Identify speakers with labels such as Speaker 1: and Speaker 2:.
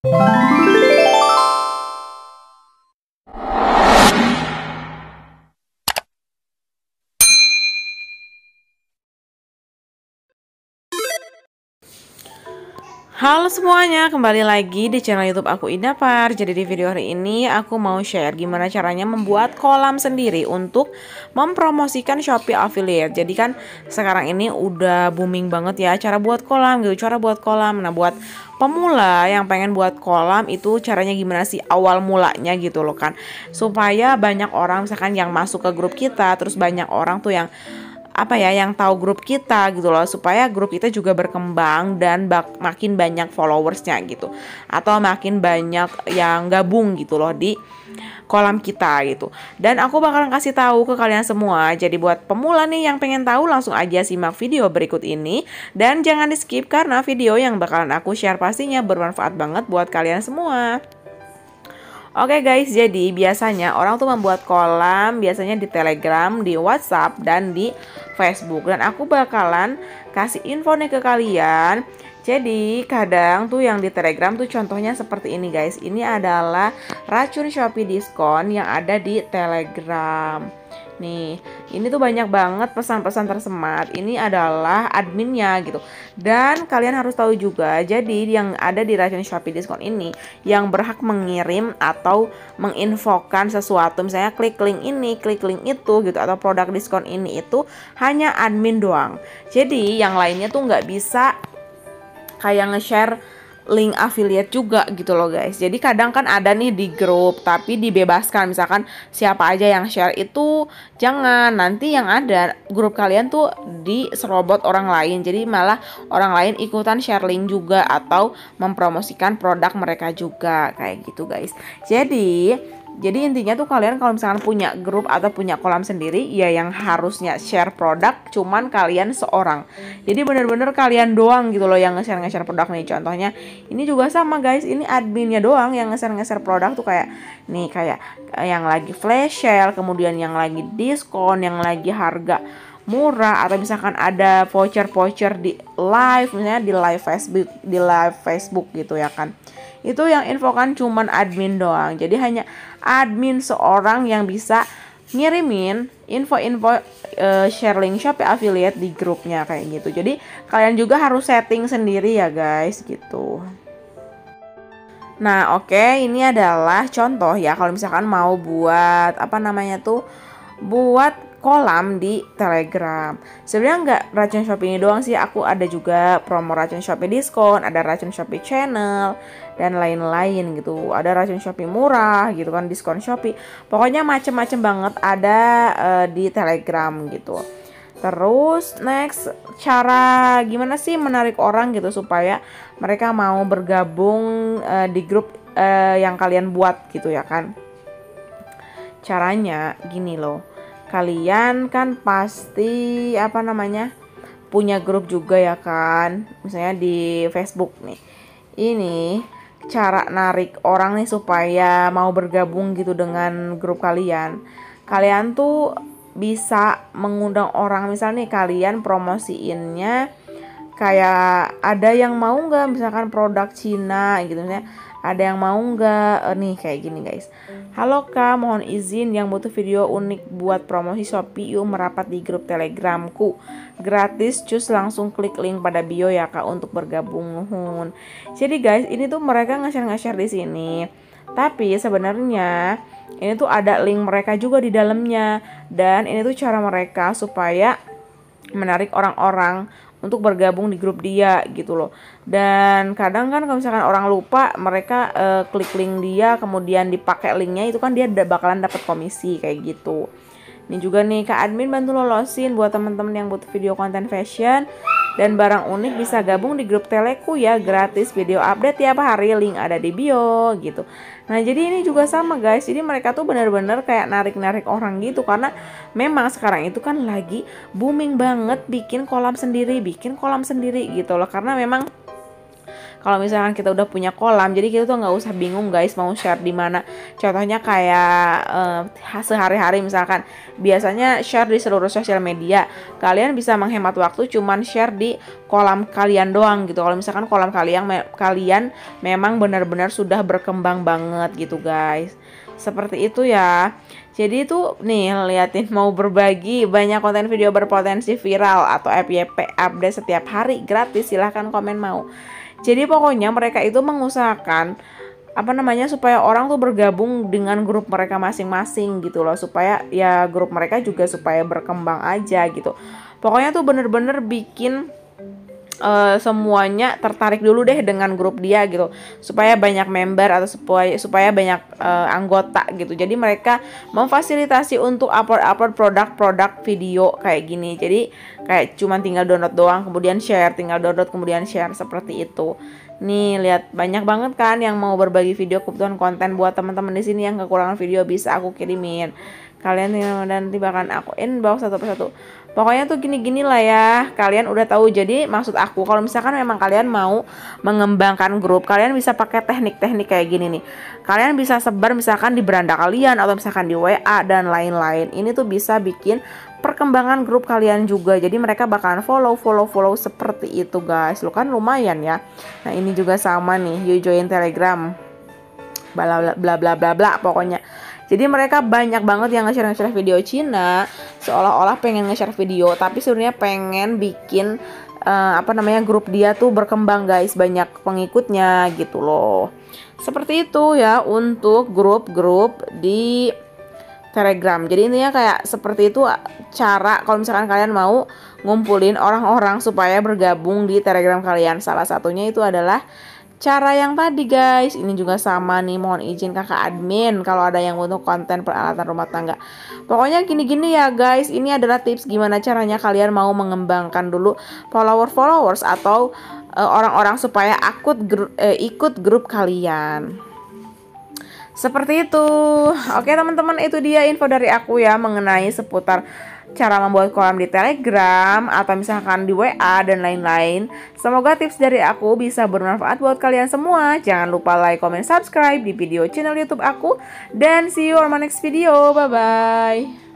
Speaker 1: Halo semuanya, kembali lagi di channel YouTube aku Indapar. Jadi di video hari ini aku mau share gimana caranya membuat kolam sendiri untuk mempromosikan Shopee Affiliate. Jadi kan sekarang ini udah booming banget ya cara buat kolam gitu, cara buat kolam. Nah, buat pemula yang pengen buat kolam itu caranya gimana sih awal mulanya gitu loh kan. Supaya banyak orang misalkan yang masuk ke grup kita, terus banyak orang tuh yang yang tahu grup kita gitu loh, supaya grup kita juga berkembang dan makin banyak followersnya gitu, atau makin banyak yang gabung gitu loh di kolam kita gitu. Dan aku bakalan kasih tahu ke kalian semua. Jadi buat pemula nih yang pengen tahu, langsung aja simak video berikut ini dan jangan di skip karena video yang bakalan aku share pastinya bermanfaat banget buat kalian semua. Oke guys, jadi biasanya orang tuh membuat kolam biasanya di Telegram, di WhatsApp, dan di Facebook. Dan aku bakalan kasih info nih ke kalian. Jadi kadang tuh yang di Telegram tuh contohnya seperti ini guys. Ini adalah racun Shopee diskon yang ada di Telegram. Nih, ini tuh banyak banget pesan-pesan tersemat. Ini adalah adminnya gitu. Dan kalian harus tahu juga, jadi yang ada di racun Shopee diskon ini yang berhak mengirim atau menginfokan sesuatu, misalnya klik link ini, klik link itu gitu, atau produk diskon ini itu hanya admin doang. Jadi yang lainnya tuh nggak bisa kayak nge-share link affiliate juga gitu loh guys. Jadi kadang kan ada nih di grup tapi dibebaskan, misalkan siapa aja yang share itu jangan, nanti yang ada grup kalian tuh diserobot orang lain, jadi malah orang lain ikutan share link juga atau mempromosikan produk mereka juga kayak gitu guys. Jadi intinya tuh kalian kalau misalkan punya grup atau punya kolam sendiri, ya yang harusnya share produk cuman kalian seorang. Jadi bener-bener kalian doang gitu loh yang nge-share produk nih. Contohnya ini juga sama guys, ini adminnya doang yang nge-share produk tuh, kayak nih, kayak yang lagi flash sale, kemudian yang lagi diskon, yang lagi harga murah, atau misalkan ada voucher di live, misalnya di live Facebook gitu ya kan. Itu yang infokan cuman admin doang. Jadi hanya admin seorang yang bisa ngirimin info-info share link Shopee Affiliate di grupnya kayak gitu. Jadi kalian juga harus setting sendiri ya guys gitu. Nah, oke, ini adalah contoh ya kalau misalkan mau buat buat kolam di Telegram. Sebenarnya nggak racun Shopee ini doang sih, aku ada juga promo racun Shopee diskon, ada racun Shopee channel, dan lain-lain gitu. Ada racun Shopee murah gitu kan, diskon Shopee. Pokoknya macem-macem banget ada di Telegram gitu. Terus next, cara gimana sih menarik orang gitu supaya mereka mau bergabung di grup yang kalian buat gitu ya kan. Caranya gini loh. Kalian kan pasti punya grup juga ya kan, misalnya di Facebook nih. Ini cara narik orang nih supaya mau bergabung gitu dengan grup kalian. Kalian tuh bisa mengundang orang, misalnya nih kalian promosiinnya kayak ada yang mau nggak, misalkan produk Cina gitu, misalnya ada yang mau nggak nih kayak gini guys. Halo kak, mohon izin yang butuh video unik buat promosi Shopee, yuk merapat di grup Telegramku gratis, cus langsung klik link pada bio ya kak untuk bergabung. Jadi guys, ini tuh mereka nge-share di sini, tapi sebenarnya ini tuh ada link mereka juga di dalamnya, dan ini tuh cara mereka supaya menarik orang-orang untuk bergabung di grup dia gitu loh. Dan kadang kan kalau misalkan orang lupa, mereka klik link dia kemudian dipakai linknya, itu kan dia bakalan dapat komisi kayak gitu. Ini juga nih Kak Admin bantu lolosin buat teman-teman yang butuh video konten fashion dan barang unik, bisa gabung di grup Teleku ya, gratis video update tiap hari, link ada di bio gitu. Nah jadi ini juga sama guys, jadi mereka tuh bener-bener kayak narik-narik orang gitu, karena memang sekarang itu kan lagi booming banget bikin kolam sendiri gitu loh, karena memang kalau misalkan kita udah punya kolam, jadi kita tuh nggak usah bingung guys mau share di mana. Contohnya kayak sehari-hari misalkan biasanya share di seluruh sosial media, kalian bisa menghemat waktu cuman share di kolam kalian doang gitu. Kalau misalkan kolam kalian memang benar-benar sudah berkembang banget gitu guys. Seperti itu ya. Jadi itu nih liatin mau berbagi banyak konten video berpotensi viral atau FYP update setiap hari gratis, silahkan komen mau. Jadi pokoknya mereka itu mengusahakan supaya orang tuh bergabung dengan grup mereka masing-masing gitu loh, supaya ya grup mereka juga supaya berkembang aja gitu. Pokoknya tuh bener-bener bikin semuanya tertarik dulu deh dengan grup dia gitu, supaya banyak member atau supaya banyak anggota gitu. Jadi mereka memfasilitasi untuk upload produk-produk video kayak gini. Jadi kayak cuman tinggal download doang kemudian share, tinggal download kemudian share, seperti itu. Nih lihat banyak banget kan yang mau berbagi video, kebutuhan konten buat teman-teman di sini yang kekurangan video bisa aku kirimin. Kalian nanti bahkan aku inbox satu persatu. Pokoknya tuh gini-gini lah ya, kalian udah tahu. Jadi maksud aku kalau misalkan memang kalian mau mengembangkan grup, kalian bisa pakai teknik-teknik kayak gini nih. Kalian bisa sebar misalkan di beranda kalian atau misalkan di WA dan lain-lain. Ini tuh bisa bikin perkembangan grup kalian juga. Jadi mereka bakalan follow seperti itu guys. Lo kan lumayan ya. Nah ini juga sama nih, you join Telegram. Bla bla bla bla bla pokoknya. Jadi mereka banyak banget yang nge-share video Cina, seolah-olah pengen nge-share video, tapi sebenarnya pengen bikin grup dia tuh berkembang guys, banyak pengikutnya gitu loh. Seperti itu ya untuk grup-grup di Telegram. Jadi intinya kayak seperti itu cara kalau misalkan kalian mau ngumpulin orang-orang supaya bergabung di Telegram kalian. Salah satunya itu adalah cara yang tadi guys. Ini juga sama nih, mohon izin kakak admin kalau ada yang butuh konten peralatan rumah tangga. Pokoknya gini-gini ya guys. Ini adalah tips gimana caranya kalian mau mengembangkan dulu followers atau orang-orang supaya ikut grup kalian. Seperti itu. Oke teman-teman, itu dia info dari aku ya mengenai seputar cara membuat kolam di Telegram atau misalkan di WA dan lain-lain. Semoga tips dari aku bisa bermanfaat buat kalian semua. Jangan lupa like, comment, subscribe di video channel YouTube aku. Dan see you on my next video. Bye-bye.